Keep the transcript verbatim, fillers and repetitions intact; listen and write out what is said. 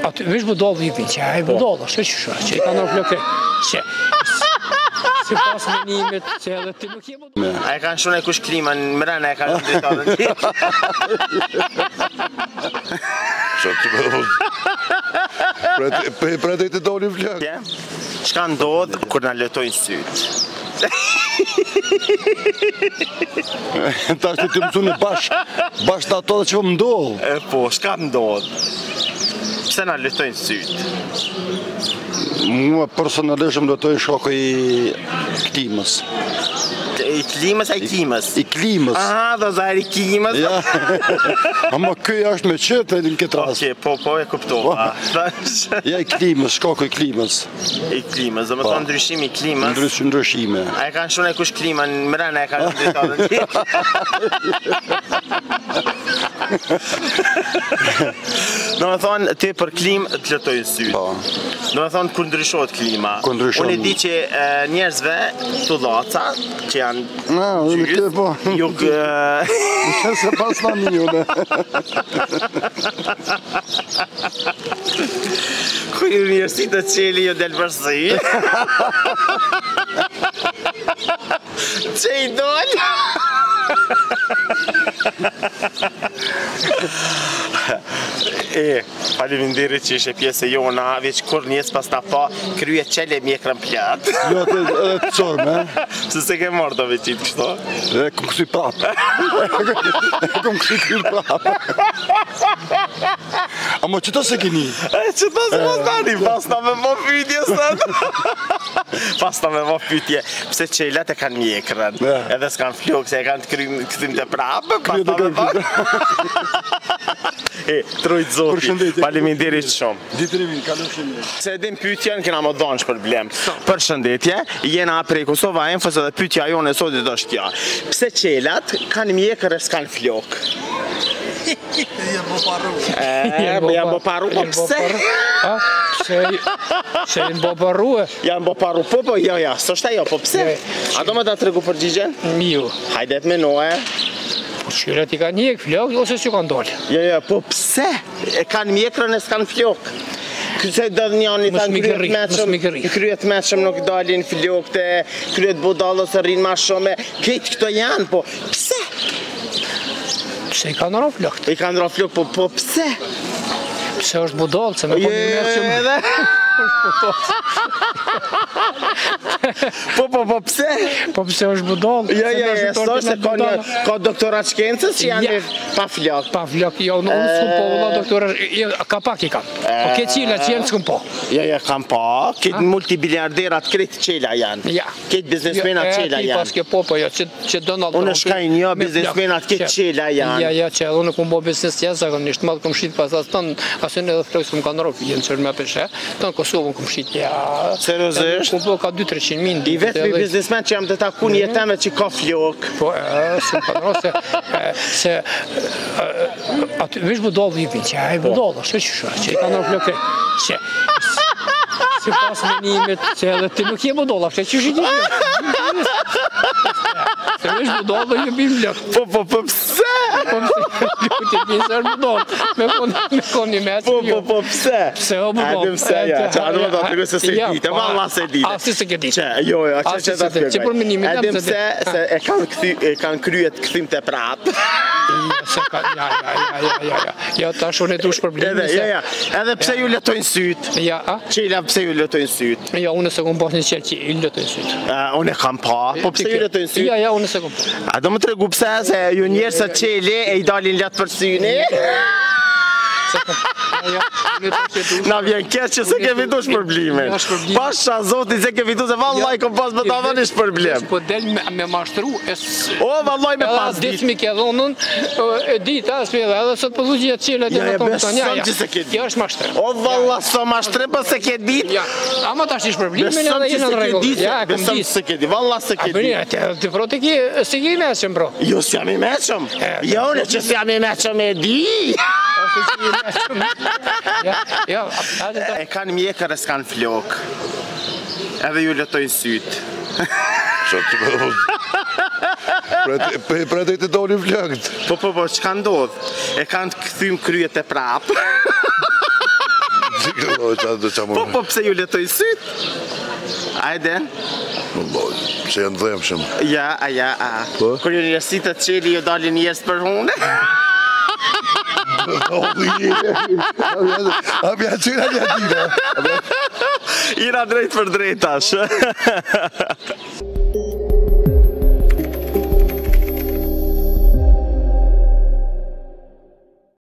aty vesh budall i vin, që ai budall është që që i kanë flokë. Që si pas menimit që edhe ti nuk je budall. Ai kanë shumë kush kliman, mbrana e kanë drejtën. Pra të të doli flok. Çka ndodh kur na lëtojnë syt? Tash të të mësune bashkë, bashkë të ato dhe që më ndodhë. E po, shka ndodh? Pse na lëtojnë syt? Mua personalisht më lëtojnë shoko i klimës. I klimës a i klimës? I klimës. Aha, do zahir i klimës? Ja, ama këj është me qëtë në këtë rast. Oke, po, po e kuptova. Ja i klimës, shoko i klimës. I klimës, do më thonë ndryshimi i klimës? Ndryshim, ndryshime. A e kanë shumë e kush kliman, mbrana e kanë drejtën. Do më thonë, ty për klimë të lëtojnë syt. Do më thonë, kur ndryshohet klima. Unë e di që njerëzve të dhaca, që janë gjyës, juk... Në se pas në njëne. Kuj universitet të qeli jo del përsi. Që i dollë? E, faleminderit që ishe pjesë e jona, veç kur njës pas ta pa, krye qele mjekrën pjatë. Jo, të të qorme. Se se ke marrë të veqit kështo? E, kom kësi prapë. E, kom kësi kërë prapë. Amo që ta se keni? E, që ta se pas tani, pas ta me mo pytje sëtë. Pas ta me mo pytje, pse qelat e kanë mjekrën, edhe s'kanë flokë, se e kanë të këthim të prapë, pas ta me pa. E, trojtë zoti, faleminderit shumë. Ditërimin, kalëm shumë. Se edhim pytjen, këna më donë që problem. Për shëndetje, jena prej Kosova Enfës edhe pytja jone sotit është kja. Pse qelat kanë mjekër e s'kanë flokë? Jam bo paru. E, jam bo paru, po pse? Pse janë bo paru e? Jam bo paru, po po, jo, jo, së shta jo, po pse? A do me ta tregu përgjigjen? Miu. Hajdet me noe. Shkyret i ka njek flok, ose që kanë dollë. Jo, jo, po pse? E kanë mjekrën e s'kanë flokë. Këse do dhe njani ta në kryet meqëm, kryet meqëm nuk dalin flokëte, kryet budallë ose rinë ma shumë, këtë këto janë, po pse? Pse i kanë ra flokët? I kanë ra flokë, po po pse? Pse është budallë, se me po një meqëm. edhe? Po, po, po, pse? Po pse është budallë? Ja, ja, ja, sot se ka një, ka doktorat shkencës që janë pa flok. Pa flok, jo, në unë s'kum po, vëlla doktorat, ka pak i kam. Po ke qila që jenë s'kum po. Ja, ja, kam pa, këtë multibiliarderat kretë qela janë. Ja. Këtë biznesmenat qela janë. E, ti pas ke po, po, jo, që Donald Trump... Unë shkaj një biznesmenat këtë qela janë. Ja, ja, që unë kum bo biznes tjesë, zakonisht madhë kum shqit pas asë tonë, asën edhe flokës kum kanë rofi, jenë qërë me peshe, tonë Kosovën kum shqit, ja... Seriozisht? Kum po ka dy tre qind mijë. I vetë për biznesmen që jam të taku një teme që ka flok. Po, se më kanë rose, se aty vesh budall i vin, që ai budall është që që i kanë flokë, që si pas menimit që edhe ti nuk je budall, është që shi gjithë. Se vesh budall dhe ju bim flok. Po, po, po, pse? Po, pse, ju ti pinsë është budall, me kon një meqë. Po, po, po, pse? Pse o budall. Adem se, ja, që adem do të se se dite, valla se dite. A, si se ke dite. Që, jo, jo, që që të Që për menimin Adem se, se e kanë kryet këthim të prapë. Ja, ja, ja, ja, ja, ja. Ja, ta shone dush problemi se... Ja, ja, edhe pse ju letojnë syt? Ja, a? Qela pse ju letojnë syt? Ja, unë se kom pas një qelë që i letojnë syt. Unë e kam pa, po pse ju letojnë syt? Ja, ja, unë se kom pa. A do më tregu pse se ju njerë se qeli e i dalin letë për syni? Na vjen keq që se ke fituar shpërblimin. Pasha zoti se ke fituar se vallaj kom pas me ta dhënë shpërblim. Po del me mashtru. O vallaj me pas ditë. Ditë mi ke dhonën e ditë as edhe edhe sot po zgjidhet çelat e ato tonë. Ja, kjo është mashtrim. O vallaj so mashtrim po se ke ditë. Ja. Ama tash shpërblimin edhe jeni në rregull. Ja, kom ditë se ke ditë. Vallaj se ke ditë. Ti ti frote ki se ke mesëm bro. Jo s'jam i mesëm. Jo ne që s'jam i mesëm e di. E kanë mjekër e s'kanë flok. Edhe ju letojnë syt. Pra të të doli flokët. Po, po, po, që ka ndodhë? E kanë të këthym kryet e prapë. Kredo që do çamë. Po, po, pse ju letoj syt? Ajde. Se janë dhëmshëm. Ja, a ja, a. Po? Kur ju njësitë të qeli, ju dalin njerës për hunë. Abja qëra një atina. Ira drejt për drejt tash.